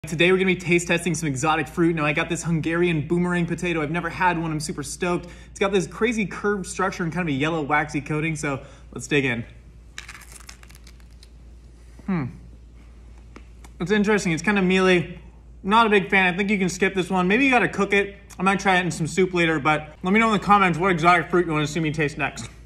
Today we're gonna be taste testing some exotic fruit. Now I got this Hungarian boomerang potato. I've never had one, I'm super stoked. It's got this crazy curved structure and kind of a yellow waxy coating, so let's dig in. It's interesting, it's kind of mealy. Not a big fan, I think you can skip this one. Maybe you gotta cook it. I might try it in some soup later, but let me know in the comments what exotic fruit you wanna see me taste next.